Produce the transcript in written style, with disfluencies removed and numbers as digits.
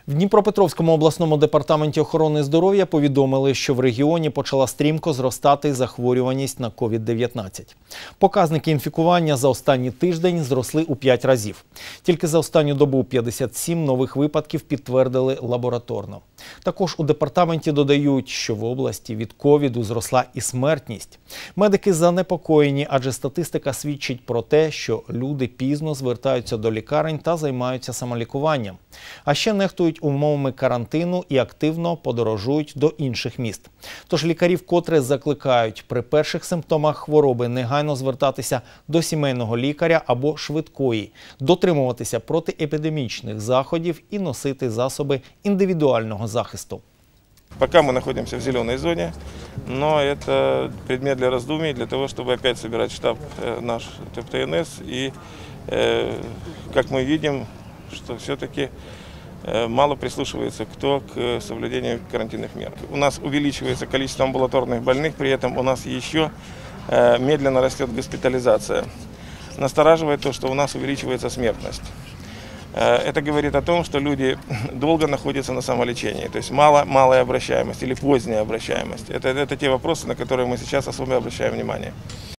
В Дніпропетровському обласному департаменті охорони здоров'я повідомили, що в регіоні почала стрімко зростати захворюваність на COVID-19. Показники інфікування за останній тиждень зросли у 5 разів. Тільки за останню добу 57 нових випадків підтвердили лабораторно. Також у департаменті додають, що в області від ковіду зросла і смертність. Медики занепокоєні, адже статистика свідчить про те, що люди пізно звертаються до лікарень та займаються самолікуванням. А ще нехтують умовами карантину і активно подорожують до інших міст. Тож лікарі вкотре закликають при перших симптомах хвороби негайно звертатися до сімейного лікаря або швидкої, дотримуватися протиепідемічних заходів і носити засоби індивідуального захисту. Пока мы находимся в зеленой зоне, но это предмет для раздумий, для того, чтобы опять собирать штаб наш ТНС. И, как мы видим, что все-таки мало прислушивается кто к соблюдению карантинных мер. У нас увеличивается количество амбулаторных больных, при этом у нас еще медленно растет госпитализация. Настораживает то, что у нас увеличивается смертность. Это говорит о том, что люди долго находятся на самолечении, то есть малая обращаемость или поздняя обращаемость. Это те вопросы, на которые мы сейчас особо обращаем внимание.